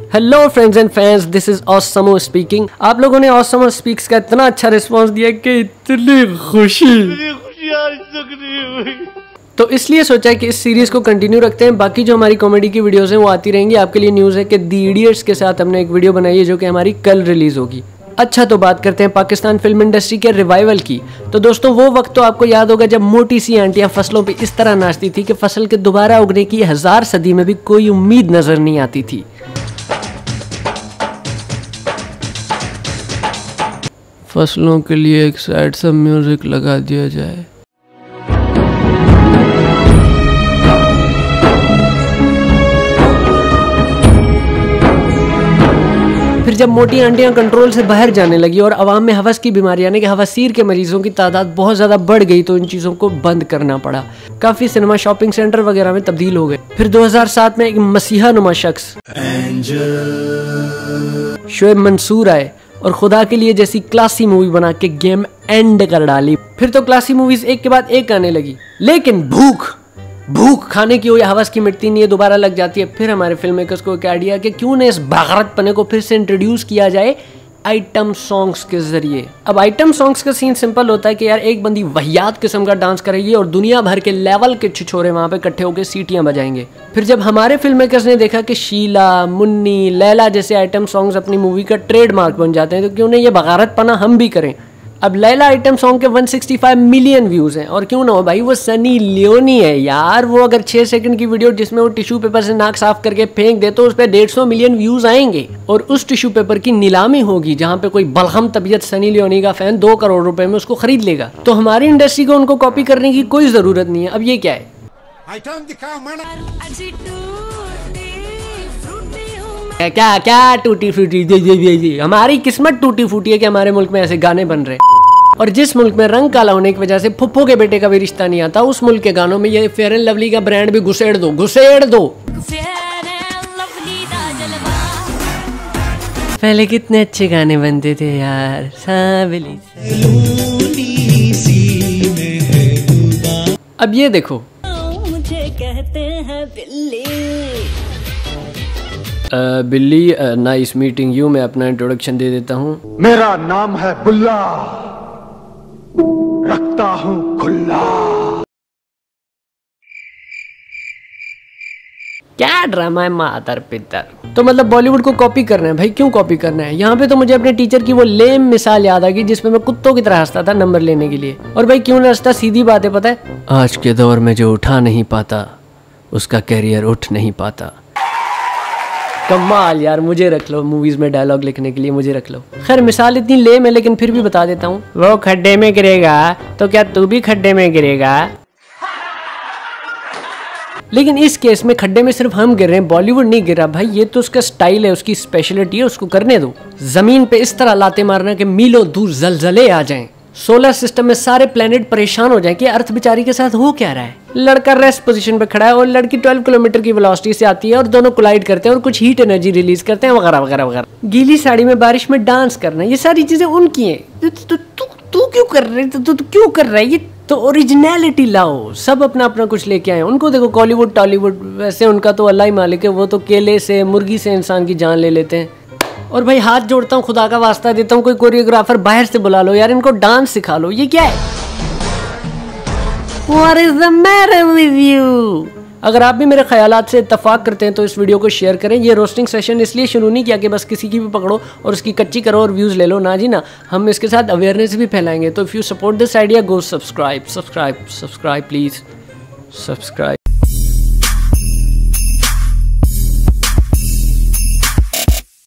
Hello friends and fans, this is ऑसमो speaking. आप लोगों ने ऑसमो स्पीक्स का इतना अच्छा रिस्पांस दिया कि इतनी खुशी आज तक नहीं हुई, तो इसलिए सोचा कि इस सीरीज को कंटिन्यू रखते हैं। बाकी जो हमारी कॉमेडी की वीडियोस हैं वो आती रहेंगी। आपके लिए न्यूज़ है कि दी इडियट्स के साथ हमने एक वीडियो बनाई है जो कि हमारी कल रिलीज होगी। अच्छा, तो बात करते हैं पाकिस्तान फिल्म इंडस्ट्री के रिवाइवल की। तो दोस्तों, वो वक्त तो आपको याद होगा जब मोटी सी आंटियां फसलों पे इस तरह नाचती थी कि फसल के दोबारा उगने की 1000 सदी में भी कोई उम्मीद नजर नहीं आती थी। फसलों के लिए एक सैड सा म्यूजिक लगा दिया जाए। फिर जब मोटी आंटियां कंट्रोल से बाहर जाने लगी और अवाम में हवस की बीमारी यानी कि हवसीर के मरीजों की तादाद बहुत ज़्यादा बढ़ गई, तो इन चीज़ों को बंद करना पड़ा। काफ़ी सिनेमा शॉपिंग सेंटर वगैरह में तब्दील हो गए। फिर 2007 में एक मसीहा नुमा शख्स शोएब मंसूर आए और खुदा के लिए जैसी क्लासी मूवी बना के गेम एंड कर डाली। फिर तो क्लासी मूवीज एक के बाद एक आने लगी, लेकिन भूख खाने की हुई हवस की मिटती नहीं है, दोबारा लग जाती है। फिर हमारे फिल्म मेकर्स को एक आइडिया कि क्यों न इस भागरत पने को फिर से इंट्रोड्यूस किया जाए आइटम सॉन्ग्स के जरिए। अब आइटम सॉन्ग्स का सीन सिंपल होता है कि यार एक बंदी वहियात किस्म का डांस करेगी और दुनिया भर के लेवल के छिछोरे वहां पे इकट्ठे होकर सीटियां बजाएंगे। फिर जब हमारे फिल्म मेकर्स ने देखा कि शीला, मुन्नी, लैला जैसे आइटम सॉन्ग्स अपनी मूवी का ट्रेडमार्क बन जाते हैं, तो क्यों नहीं ये बगारत पना हम भी करें। अब लैला आइटम सॉन्ग के 165 मिलियन व्यूज हैं, और क्यों ना हो भाई, वो सनी लियोनी है यार। वो अगर 6 सेकंड की वीडियो जिसमें वो टिश्यू पेपर से नाक साफ करके फेंक दे तो उस पर 150 मिलियन व्यूज आएंगे, और उस टिश्यू पेपर की नीलामी होगी जहां पे कोई बलहम तबीयत सनी लियोनी का फैन 2 करोड़ रुपए में उसको खरीद लेगा। तो हमारी इंडस्ट्री को उनको कॉपी करने की कोई जरूरत नहीं है। अब ये क्या है, क्या टूटी फूटी, हमारी किस्मत टूटी फूटी है कि हमारे मुल्क में ऐसे गाने बन रहे हैं। और जिस मुल्क में रंग काला होने की वजह से फुफ्फो के बेटे का भी रिश्ता नहीं आता, उस मुल्क के गानों में ये फेयर एंड लवली का ब्रांड भी घुसेड़ दो। पहले कितने अच्छे गाने बनते थे यार, सावली। अब ये देखो, मुझे कहते हैं बिल्ली, नाइस मीटिंग यू। मैं अपना इंट्रोडक्शन दे देता हूँ। मेरा नाम है बुल्ला, रखता हूँ खुल्ला। क्या ड्रामा है मातर पितर। तो मतलब बॉलीवुड को कॉपी करना है भाई, क्यों कॉपी करना है। यहाँ पे तो मुझे अपने टीचर की वो लेम मिसाल याद आ गई जिसमें मैं कुत्तों की तरह हंसता था नंबर लेने के लिए। और भाई क्यों ना हंसता, सीधी बात है, पता है, आज के दौर में जो उठा नहीं पाता उसका कैरियर उठ नहीं पाता। कमाल यार, मुझे रख लो मूवीज में डायलॉग लिखने के लिए, मुझे रख लो। खैर मिसाल इतनी लेम है लेकिन फिर भी बता देता हूँ। वो खड्डे में गिरेगा तो क्या तू भी खड्डे में गिरेगा। लेकिन इस केस में खड्डे में सिर्फ हम गिर रहे हैं, बॉलीवुड नहीं गिर रहा भाई। ये तो उसका स्टाइल है, उसकी स्पेशलिटी है, उसको करने दो। जमीन पे इस तरह लाते मारना कि मीलों दूर जलजले आ जाएं, सोलर सिस्टम में सारे प्लेनेट परेशान हो जाएं कि अर्थ बेचारी के साथ हो क्या रहा है। लड़का रेस्ट पोजीशन पे खड़ा है और लड़की 12 किलोमीटर की वेलोसिटी से आती है और दोनों कोलाइड करते हैं और कुछ हीट एनर्जी रिलीज करते हैं वगैरह वगैरह वगैरह। गीली साड़ी में बारिश में डांस करना, ये सारी चीजें उनकी हैं। तू क्यों कर रही, तू क्यों कर रहा है ये। तो ओरिजिनलिटी लाओ, सब अपना अपना कुछ लेके आए। उनको देखो कॉलीवुड टॉलीवुड, वैसे उनका तो अल्लाह ही मालिक है, वो तो केले से मुर्गी से इंसान की जान ले लेते हैं। और भाई हाथ जोड़ता हूँ, खुदा का वास्ता देता हूँ, कोई कोरियोग्राफर बाहर से बुला लो यार, इनको डांस सिखा लो। ये क्या है, What is the matter with you? अगर आप भी मेरे ख्यालात से इत्तफाक करते हैं तो इस वीडियो को शेयर करें। ये रोस्टिंग सेशन इसलिए शुरू नहीं किया कि बस किसी की भी पकड़ो और उसकी कच्ची करो और व्यूज ले लो, ना जी ना। हम इसके साथ अवेयरनेस भी फैलाएंगे। तो if you support this idea, go subscribe please, subscribe.